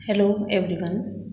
Hello everyone.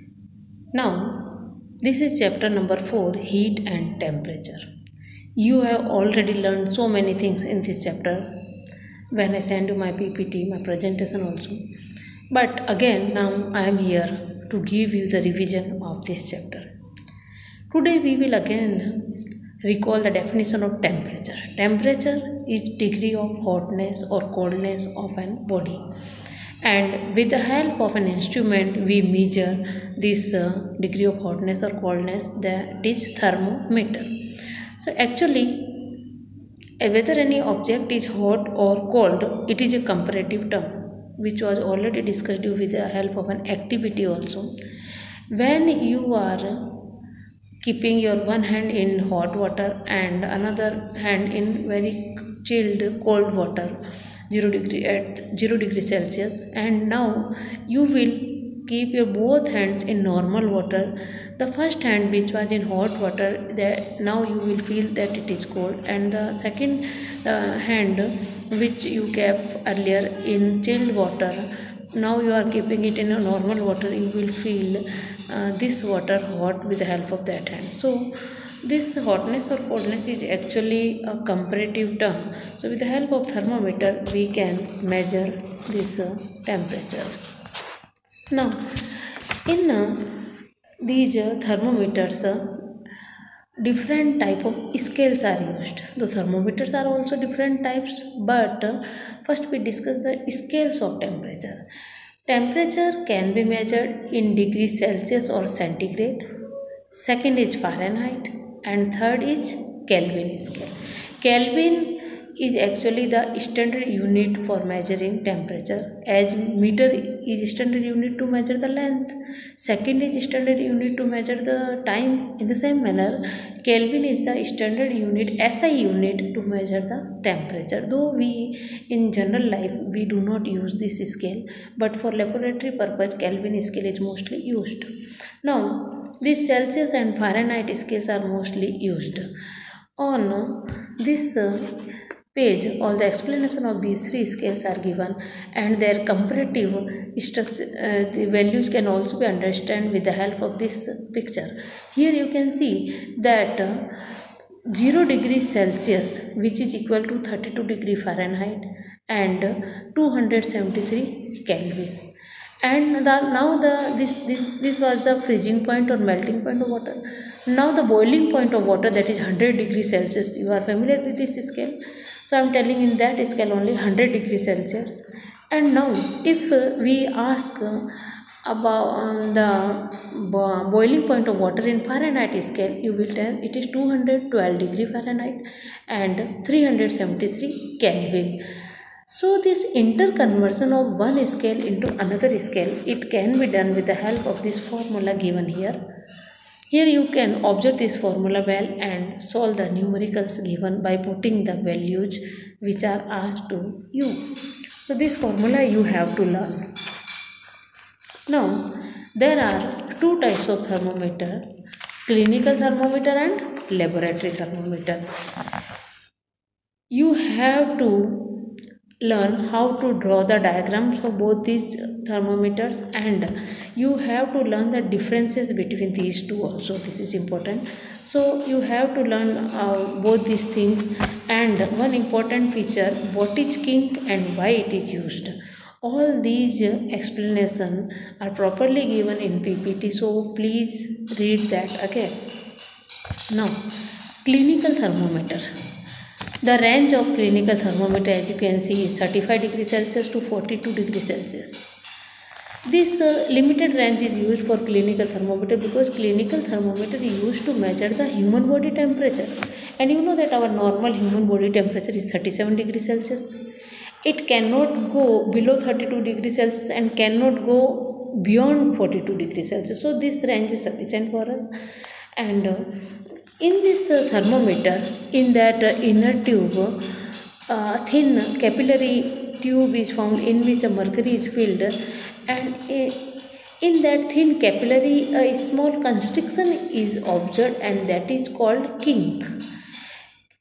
Now, this is chapter number 4, heat and temperature. You have already learned so many things in this chapter when I send you my PPT, my presentation also. But again, now I am here to give you the revision of this chapter. Today we will again recall the definition of temperature. Temperature is degree of hotness or coldness of an body. And with the help of an instrument we measure this degree of hotness or coldness, that is thermometer. So actually whether any object is hot or cold, it is a comparative term which was already discussed with the help of an activity also. When you are keeping your one hand in hot water and another hand in very chilled cold water, 0 degree Celsius, and now you will keep your both hands in normal water. The first hand which was in hot water, that now you will feel that it is cold, and the second hand which you kept earlier in chilled water, now you are keeping it in a normal water, you will feel this water hot with the help of that hand. So this hotness or coldness is actually a comparative term. So with the help of thermometer we can measure this temperature. Now in these thermometers, different type of scales are used. The thermometers are also different types, but first we discuss the scales of temperature. Temperature can be measured in degrees Celsius or centigrade. Second is Fahrenheit, and third is Kelvin scale. Kelvin is actually the standard unit for measuring temperature, as meter is standard unit to measure the length. Second is standard unit to measure the time. In the same manner, Kelvin is the standard unit, SI unit, to measure the temperature. Though we in general life we do not use this scale, but for laboratory purpose Kelvin scale is mostly used. Now these Celsius and Fahrenheit scales are mostly used. On this page, all the explanation of these three scales are given, and their comparative structure, the values can also be understood with the help of this picture. Here you can see that 0 degree Celsius, which is equal to 32 degree Fahrenheit, and 273 Kelvin. And this was the freezing point or melting point of water. Now the boiling point of water, that is 100 degrees Celsius. You are familiar with this scale, so I am telling in that scale only 100 degrees Celsius. And now if we ask about the boiling point of water in Fahrenheit scale, you will tell it is 212 degree Fahrenheit and 373 Kelvin. So this interconversion of one scale into another scale, it can be done with the help of this formula given here. Here you can observe this formula well and solve the numericals given by putting the values which are asked to you. So this formula you have to learn. Now there are two types of thermometer: clinical thermometer and laboratory thermometer. You have to learn how to draw the diagrams for both these thermometers, and you have to learn the differences between these two also. This is important. So you have to learn both these things, and one important feature, what is kink and why it is used. All these explanations are properly given in PPT, so please read that again. Now clinical thermometer. The range of clinical thermometer, as you can see, is 35 degrees Celsius to 42 degrees Celsius. This limited range is used for clinical thermometer because clinical thermometer is used to measure the human body temperature. And you know that our normal human body temperature is 37 degrees Celsius. It cannot go below 32 degrees Celsius and cannot go beyond 42 degrees Celsius. So this range is sufficient for us. And in this thermometer, in that inner tube, thin capillary tube is found in which a mercury is filled, and in that thin capillary a small constriction is observed, and that is called kink.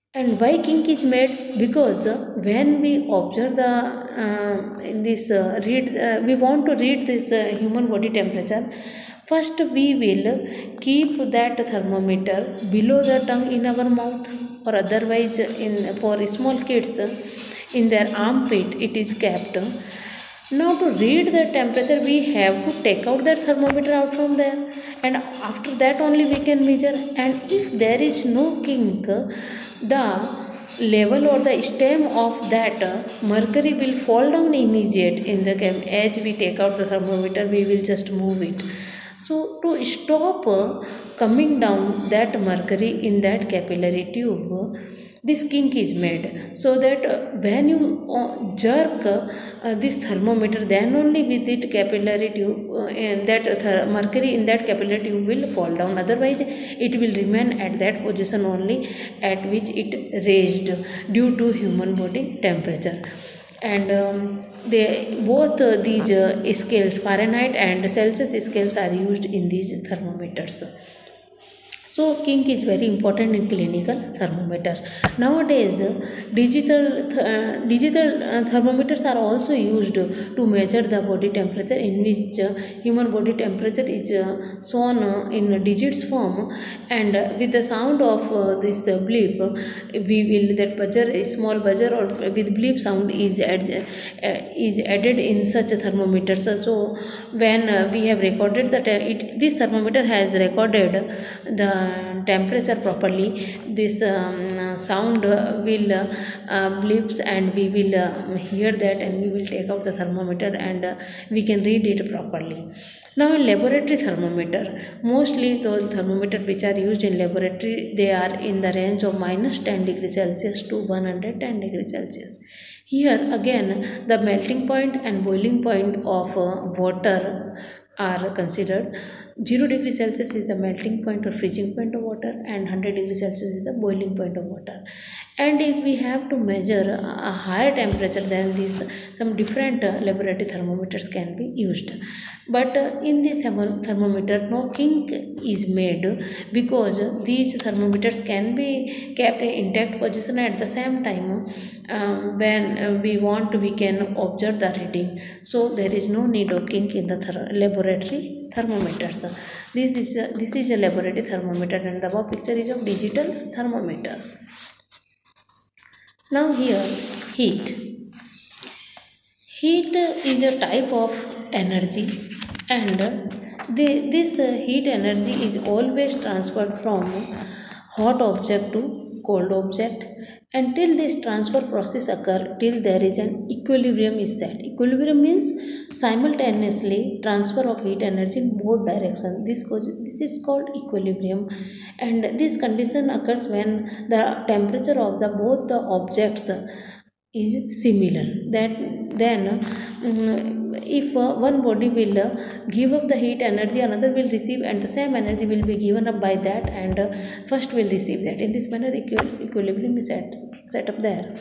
And why kink is made? Because when we observe the in this read we want to read this human body temperature. First we will keep that thermometer below the tongue in our mouth, or otherwise in for small kids in their armpit it is kept. Now to read the temperature we have to take out that thermometer out from there, and after that only we can measure. And if there is no kink, the level or the stem of that mercury will fall down immediate in the as we take out the thermometer we will just move it. So to stop coming down that mercury in that capillary tube, this kink is made, so that when you jerk this thermometer, then only with it capillary tube and that mercury in that capillary tube will fall down. Otherwise it will remain at that position only at which it raised due to human body temperature. And they both these scales, Fahrenheit and Celsius scales, are used in these thermometers. So kink is very important in clinical thermometer. Nowadays, digital thermometers are also used to measure the body temperature, in which human body temperature is shown in digits form, and with the sound of this bleep, we will that buzzer, a small buzzer or with bleep sound is added in such a thermometer. So when we have recorded that this thermometer has recorded the temperature properly, this sound will blips, and we will hear that, and we will take out the thermometer, and we can read it properly. Now in laboratory thermometer, mostly those thermometers which are used in laboratory, they are in the range of -10 degrees Celsius to 110 degrees Celsius. Here again the melting point and boiling point of water are considered. 0 degree Celsius is the melting point or freezing point of water, and 100 degrees Celsius is the boiling point of water. And if we have to measure a higher temperature than this, some different laboratory thermometers can be used. But in this thermometer no kink is made, because these thermometers can be kept in intact position. At the same time when we want, we can observe the reading, so there is no need of kink in the laboratory thermometers. This is a laboratory thermometer, and the above picture is of digital thermometer. Now here heat. Heat is a type of energy, and this heat energy is always transferred from hot object to cold object. Until this transfer process occur, till there is an equilibrium is set. Equilibrium means simultaneously transfer of heat energy in both directions. This is called equilibrium, and this condition occurs when the temperature of the both the objects is similar. That then if one body will give up the heat energy, another will receive, and the same energy will be given up by that, and first will receive that. In this manner equilibrium is set up there.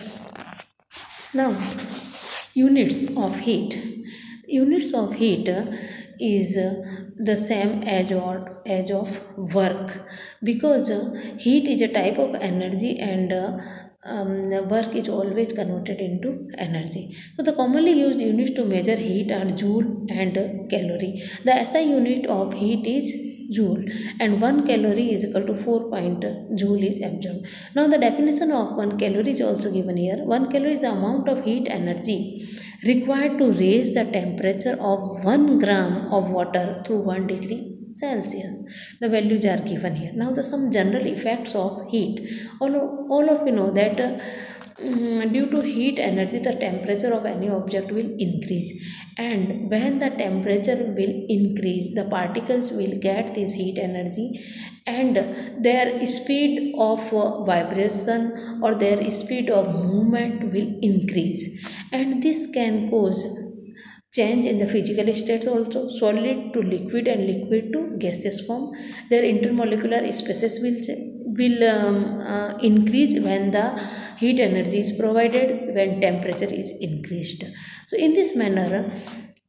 Now units of heat. Units of heat is the same as of work, because heat is a type of energy, and the work is always converted into energy. So the commonly used units to measure heat are joule and calorie. The SI unit of heat is joule, and 1 calorie is equal to 4 point joule is absorbed. Now the definition of 1 calorie is also given here. 1 calorie is the amount of heat energy required to raise the temperature of 1 gram of water to 1 degree Celsius. The values are given here. Now some general effects of heat. All of you know that due to heat energy, the temperature of any object will increase, and when the temperature will increase, the particles will get this heat energy, and their speed of vibration or their speed of movement will increase, and this can cause change in the physical states also, solid to liquid and liquid to gaseous form. Their intermolecular species will increase when the heat energy is provided, when temperature is increased. So in this manner,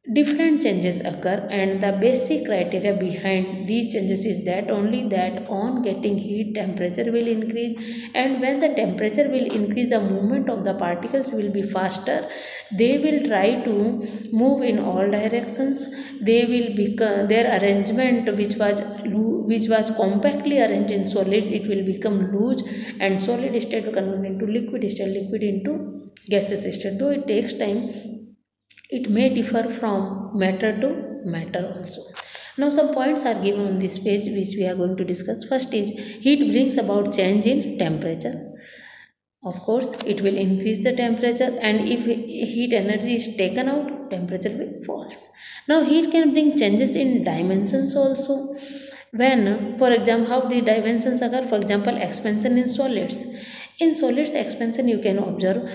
different changes occur, and the basic criteria behind these changes is that only that on getting heat, temperature will increase, and when the temperature will increase, the movement of the particles will be faster. They will try to move in all directions. They will become their arrangement, which was compactly arranged in solids, it will become loose, and solid state will convert into liquid state, liquid into gaseous state. Though it takes time, it may differ from matter to matter also. Now some points are given on this page which we are going to discuss. First is heat brings about change in temperature. Of course, it will increase the temperature, and if heat energy is taken out, temperature will falls. Now heat can bring changes in dimensions also. When, for example, how the dimensions occur? For example, expansion in solids. In solids expansion you can observe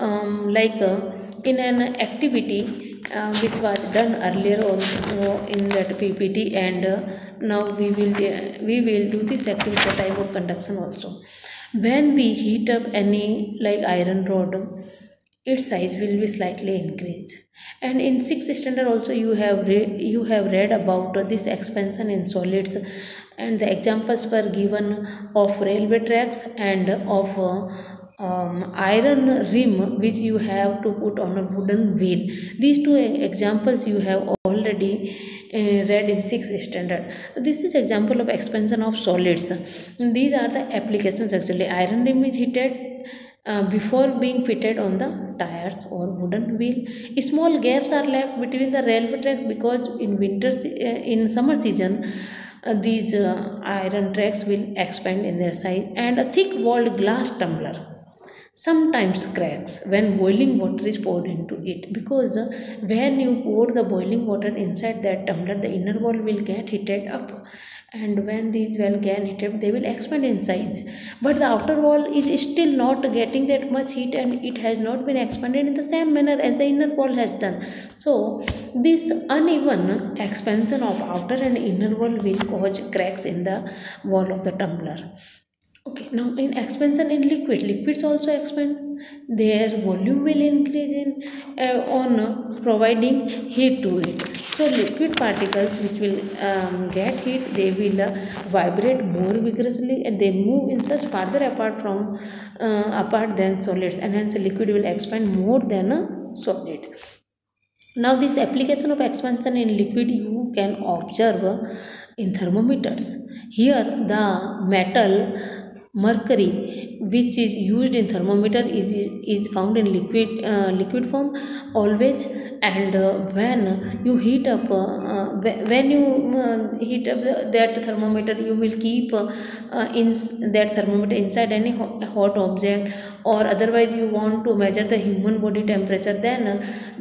in an activity which was done earlier also in that PPT, and now we will do this activity type of conduction also. When we heat up any like iron rod, its size will be slightly increased. And in 6th standard also you have read about this expansion in solids, and the examples were given of railway tracks and of iron rim which you have to put on a wooden wheel. These two examples you have already read in 6th standard. This is example of expansion of solids. These are the applications actually. Iron rim is heated before being fitted on the tires or wooden wheel. Small gaps are left between the railway tracks because in summer season these iron tracks will expand in their size, and a thick walled glass tumbler sometimes cracks when boiling water is poured into it, because when you pour the boiling water inside that tumbler, the inner wall will get heated up, and when these will get heated, they will expand in size, but the outer wall is still not getting that much heat, and it has not been expanded in the same manner as the inner wall has done. So this uneven expansion of outer and inner wall will cause cracks in the wall of the tumbler. Okay, now in expansion in liquids also expand. Their volume will increase on providing heat to it. So liquid particles which will get heat, they will vibrate more vigorously, and they move in such farther apart than solids, and hence a liquid will expand more than a solid. Now this application of expansion in liquid you can observe in thermometers. Here the metal mercury which is used in thermometer is found in liquid form always, and when you heat up that thermometer, you will keep in that thermometer inside any hot object, or otherwise you want to measure the human body temperature, then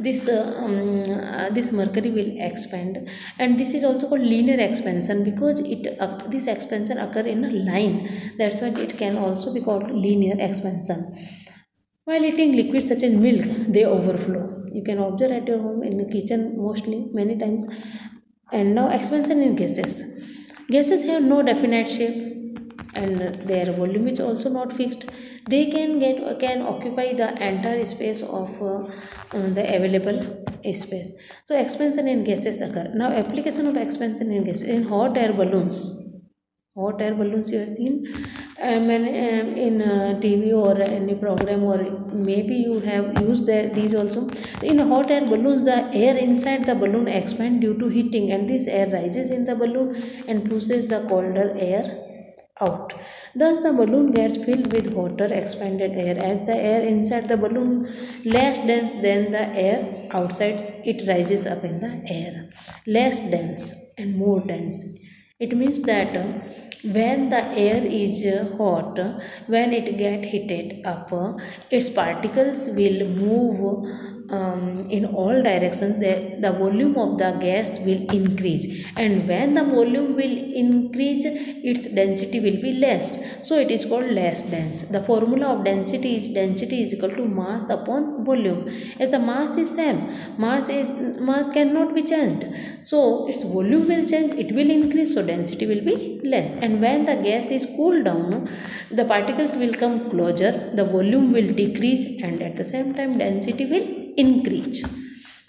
this mercury will expand, and this is also called linear expansion because this expansion occur in a line. That's why it can also be called linear expansion. While eating liquids such as milk, they overflow. You can observe at your home, in the kitchen mostly, many times. And now expansion in gases. Gases have no definite shape, and their volume is also not fixed. They can occupy the entire space of the available space. So expansion in gases occur. Now application of expansion in gases in hot air balloons. Hot air balloons you have seen in TV or any program, or maybe you have used these also. In hot air balloons, the air inside the balloon expands due to heating, and this air rises in the balloon and pushes the colder air out. Thus the balloon gets filled with hotter expanded air. As the air inside the balloon less dense than the air outside, it rises up in the air. Less dense and more dense. It means that when the air is hot, when it get heated up, its particles will move in all directions. The volume of the gas will increase, and when the volume will increase, its density will be less. So it is called less dense. The formula of density is equal to mass upon volume. As the mass is same, mass cannot be changed. So its volume will change, it will increase, so density will be less. And when the gas is cooled down, the particles will come closer, the volume will decrease, and at the same time density will increase.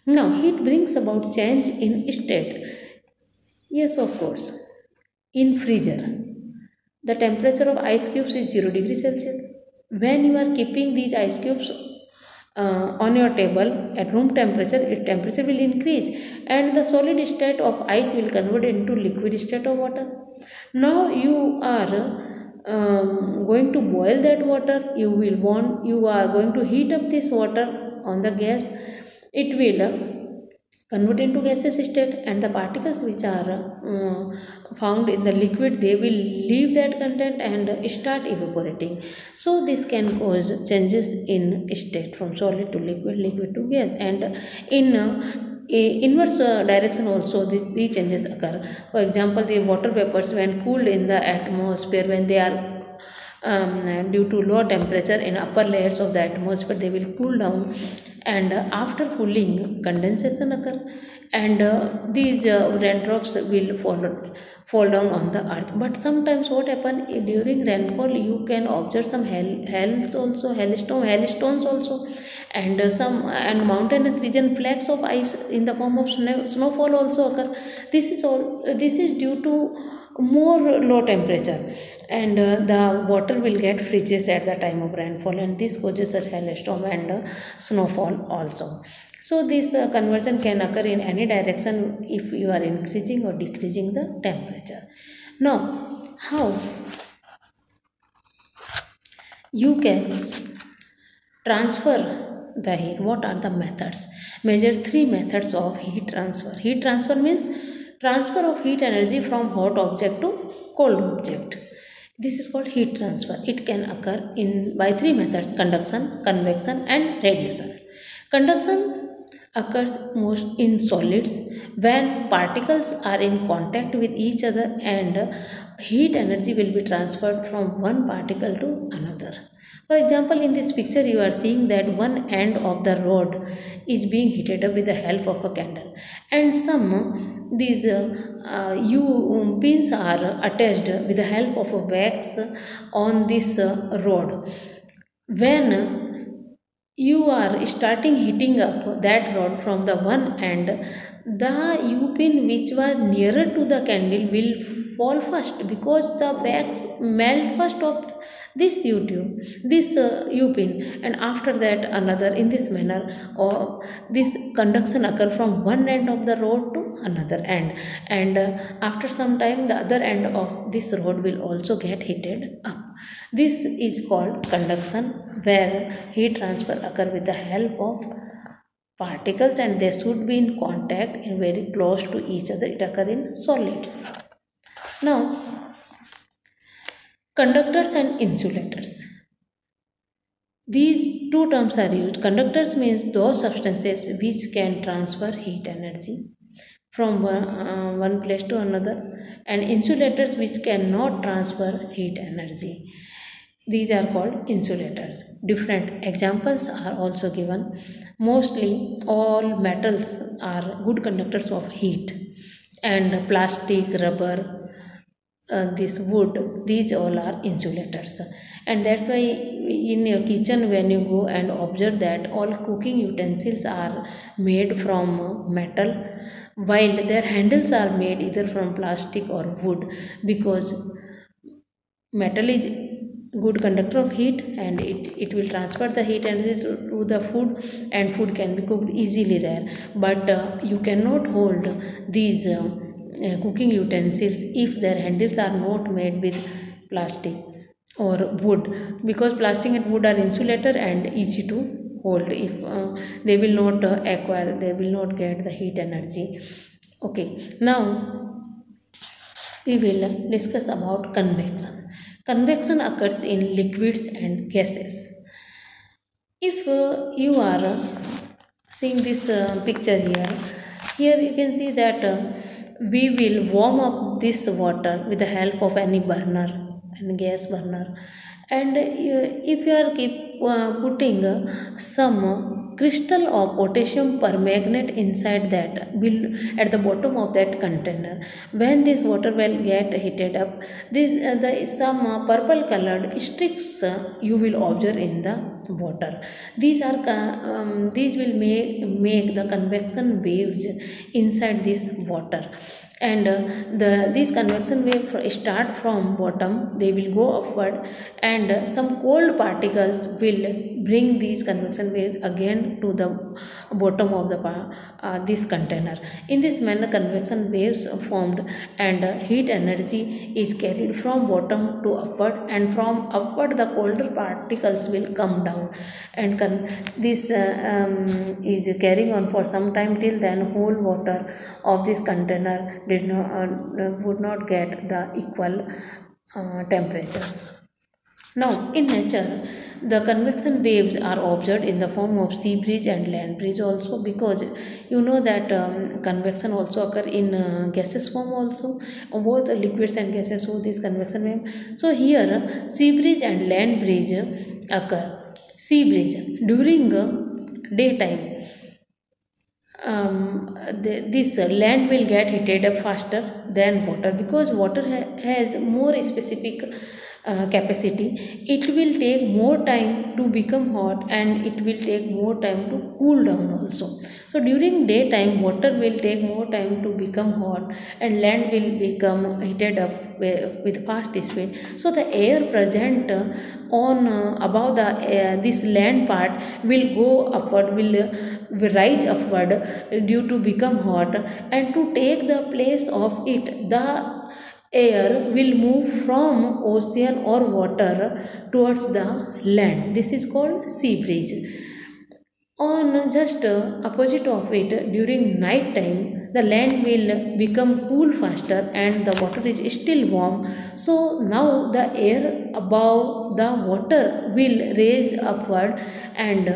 Now, heat brings about change in state. Yes, of course. In freezer, the temperature of ice cubes is 0 degree Celsius. When you are keeping these ice cubes on your table at room temperature, its temperature will increase and the solid state of ice will convert into liquid state of water. Now you are going to boil that water. You are going to heat up this water on the gas. It will convert into gaseous state, and the particles which are found in the liquid, they will leave that content and start evaporating. So this can cause changes in state from solid to liquid, liquid to gas, and in inverse direction also these changes occur. For example, the water vapors, when cooled in the atmosphere, when they are due to low temperature in upper layers of the atmosphere, they will cool down, and after cooling condensation occur, and these raindrops will fall down on the earth. But sometimes what happen, during rainfall you can observe some hailstones also, and some and mountainous region flakes of ice in the form of snowfall also occur. This is due to more low temperature, and the water will get freezes at the time of rainfall, and this causes such hailstorm and snowfall also. So this conversion can occur in any direction if you are increasing or decreasing the temperature. Now, how you can transfer the heat? What are the methods? Measure three methods of heat transfer. Heat transfer means transfer of heat energy from hot object to cold object. This is called heat transfer. It can occur in by three methods: conduction, convection, and radiation. Conduction occurs most in solids when particles are in contact with each other, and heat energy will be transferred from one particle to another. For example, in this picture you are seeing that one end of the rod is being heated up with the help of a candle, and some these U pins are attached with the help of a wax on this rod. When you are starting heating up that rod from the one end, the U pin which was nearer to the candle will fall first, because the wax melt first of this U pin, and after that another. In this manner, or this conduction occur from one end of the rod to another end, and after some time the other end of this rod will also get heated up. This is called conduction, where heat transfer occur with the help of particles, and they should be in contact and very close to each other. It occur in solids. Now, conductors and insulators. These two terms are used. Conductors means those substances which can transfer heat energy from one place to another, and insulators which cannot transfer heat energy. These are called insulators. Different examples are also given. Mostly all metals are good conductors of heat, and plastic, rubber, this wood, these all are insulators. And that's why in your kitchen, when you go and observe that all cooking utensils are made from metal, while their handles are made either from plastic or wood, because metal is good conductor of heat, and it will transfer the heat energy to the food, and food can be cooked easily there. But you cannot hold these cooking utensils if their handles are not made with plastic or wood, because plastic and wood are insulator and easy to hold. If they will not acquire, they will not get the heat energy. Okay, now we will discuss about convection. Convection occurs in liquids and gases. If you are seeing this picture here you can see that we will warm up this water with the help of any burner and gas burner, and if you are keep putting some crystal of potassium permanganate inside that, will at the bottom of that container, when this water will get heated up, this some purple colored streaks you will observe in the water. These will make the convection waves inside this water, and these convection waves start from bottom, they will go upward, and some cold particles will bring these convection waves again to the bottom of the this container. In this manner, convection waves formed, and heat energy is carried from bottom to upward, and from upward the colder particles will come down, and this is carrying on for some time. Till then, whole water of this container would not get the equal temperature. Now, in nature, the convection waves are observed in the form of sea breeze and land breeze also, because you know that convection also occur in gaseous form also. Both liquids and gases show this convection wave. So here sea breeze and land breeze occur. Sea breeze during daytime, this land will get heated up faster than water, because water has more specific capacity. It will take more time to become hot, and it will take more time to cool down also. So during daytime, water will take more time to become hot, and land will become heated up with fast speed. So the air present on above the this land part will go upward, will rise upward due to become hot, and to take the place of it, the air will move from ocean or water towards the land. This is called sea breeze. On just opposite of it, during night time, the land will become cool faster, and the water is still warm. So now the air above the water will raise upward, and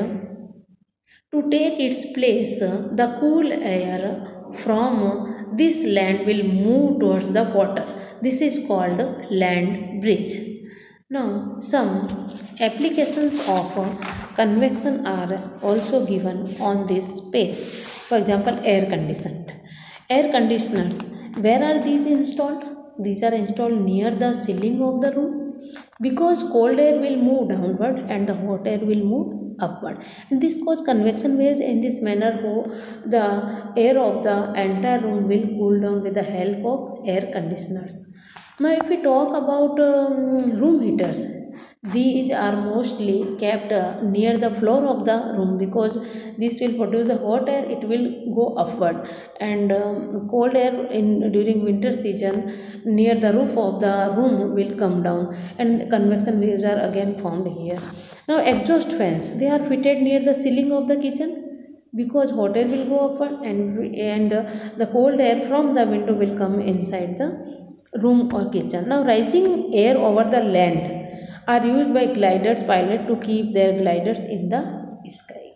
to take its place, the cool air from this land will move towards the water. This is called land breeze. Now, some applications of convection are also given on this space. For example, air conditioned. Air conditioners, where are these installed? These are installed near the ceiling of the room, because cold air will move downward and the hot air will move upward. And this causes convection waves. In this manner, the air of the entire room will cool down with the help of air conditioners. Now, if we talk about room heaters, these are mostly kept near the floor of the room, because this will produce the hot air, it will go upward, and cold air during winter season near the roof of the room will come down, and convection waves are again formed here. Now, exhaust fans, they are fitted near the ceiling of the kitchen, because hot air will go upward, and the cold air from the window will come inside the room or kitchen. Now, rising air over the land are used by gliders pilot to keep their gliders in the sky.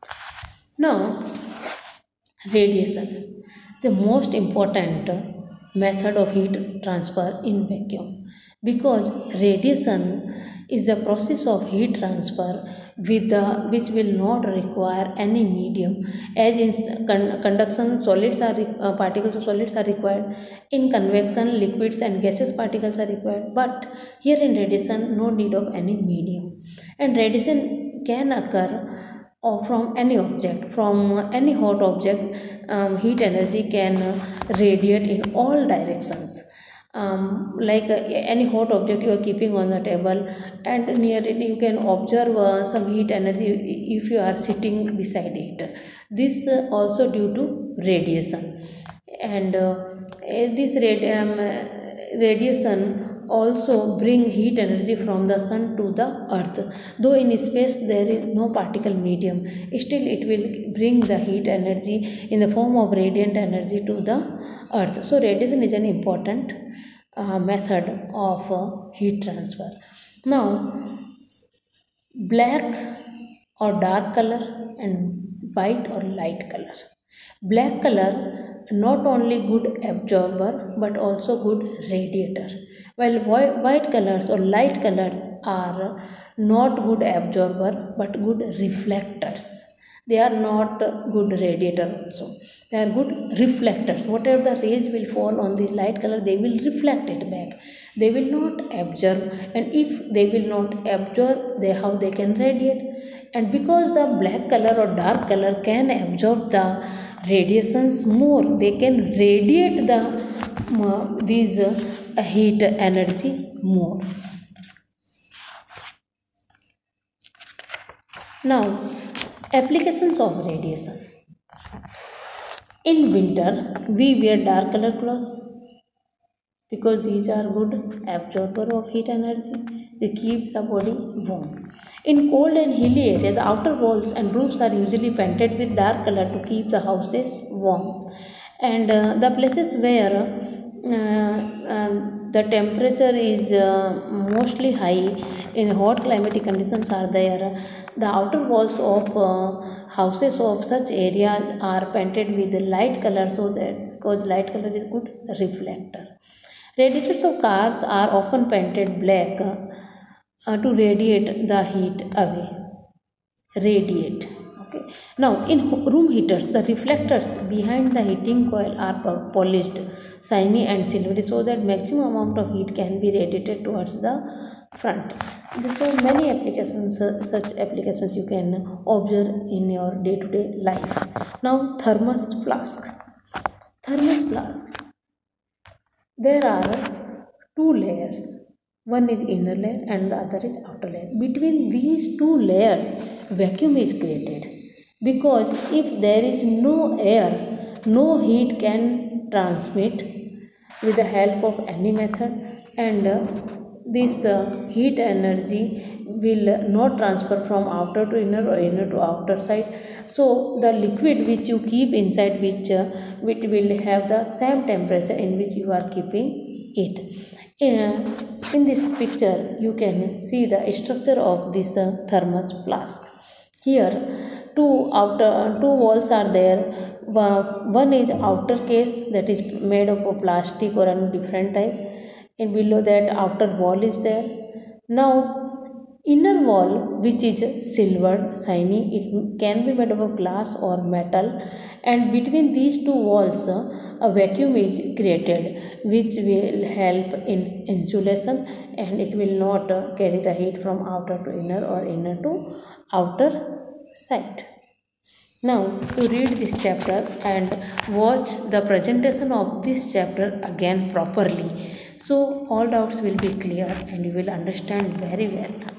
Now, radiation, the most important method of heat transfer in vacuum, because radiation is the process of heat transfer which will not require any medium, as in conduction solids are particles of solids are required, in convection liquids and gaseous particles are required, but here in radiation no need of any medium. And radiation can occur from any object, from any hot object. Heat energy can radiate in all directions. Like any hot object you are keeping on the table, and near it you can observe some heat energy if you are sitting beside it. This also due to radiation, and this radiation also bring heat energy from the sun to the earth. Though in space there is no particle medium, still it will bring the heat energy in the form of radiant energy to the earth. So radiation is an important method of heat transfer. Now, black or dark color and white or light color. Black color not only good absorber but also good radiator, while white colors or light colors are not good absorber but good reflectors. They are not good radiator also. They are good reflectors. Whatever the rays will fall on this light color, they will reflect it back. They will not absorb, and if they will not absorb, how they can radiate? And because the black color or dark color can absorb the radiations more, they can radiate the these heat energy more. Now, applications of radiation. In winter, we wear dark color clothes because these are good absorber of heat energy. They keep the body warm. In cold and hilly area, the outer walls and roofs are usually painted with dark color to keep the houses warm. And the places where the temperature is mostly high in hot climatic conditions are there, the outer walls of houses of such areas are painted with light color, so that because light color is good reflector. Radiators of cars are often painted black to radiate the heat away. Radiate. Okay. Now, in room heaters, the reflectors behind the heating coil are polished, shiny and silvery, so that maximum amount of heat can be radiated towards the front. So many applications, such applications you can observe in your day-to-day life. Now, thermos flask. Thermos flask. There are two layers. One is inner layer and the other is outer layer. Between these two layers, vacuum is created, because if there is no air, no heat can transmit with the help of any method, and this heat energy will not transfer from outer to inner or inner to outer side. So the liquid which you keep inside, which will have the same temperature in which you are keeping it. In this picture you can see the structure of this thermos flask. Here two walls are there. One is outer case, that is made of a plastic or a different type, and below that outer wall is there. Now inner wall, which is silvered, shiny, it can be made of a glass or metal, and between these two walls a vacuum is created, which will help in insulation, and it will not carry the heat from outer to inner or inner to outer side. Now, to read this chapter and watch the presentation of this chapter again properly, so all doubts will be clear and you will understand very well.